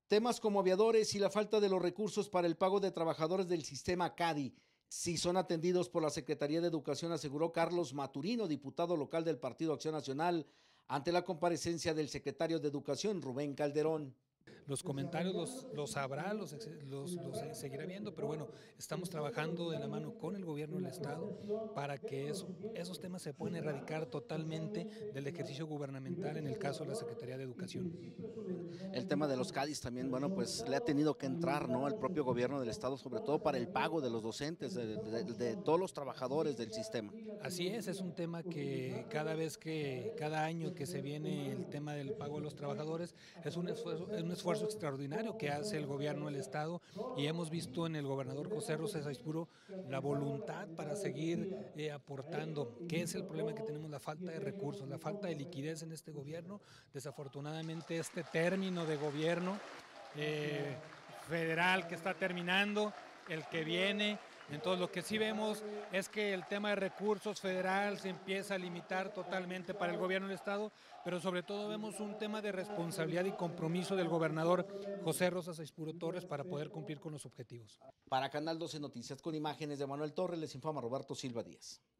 Temas como aviadores y la falta de los recursos para el pago de trabajadores del sistema CADI sí son atendidos por la Secretaría de Educación, aseguró Carlos Maturino, diputado local del Partido Acción Nacional, ante la comparecencia del secretario de Educación, Rubén Calderón. Los comentarios los habrá, los seguirá viendo, pero bueno, estamos trabajando de la mano con el gobierno del estado para que esos temas se puedan erradicar totalmente del ejercicio gubernamental en el caso de la Secretaría de Educación. El tema de los CADIs también, bueno, pues le ha tenido que entrar, ¿no?, el propio gobierno del estado, sobre todo para el pago de los docentes, de todos los trabajadores del sistema. Así es un tema que cada año que se viene el tema del pago de los trabajadores, es un esfuerzo extraordinario que hace el gobierno del estado, y hemos visto en el gobernador José Rosa Saizpuro la voluntad para seguir aportando. ¿Qué es el problema que tenemos? La falta de recursos, la falta de liquidez en este gobierno. Desafortunadamente este término de gobierno federal que está terminando, el que viene. Entonces lo que sí vemos es que el tema de recursos federal se empieza a limitar totalmente para el gobierno del estado, pero sobre todo vemos un tema de responsabilidad y compromiso del gobernador José Rosa Saizpuro Torres para poder cumplir con los objetivos. Para Canal 12 Noticias, con imágenes de Manuel Torres, les informa Roberto Silva Díaz.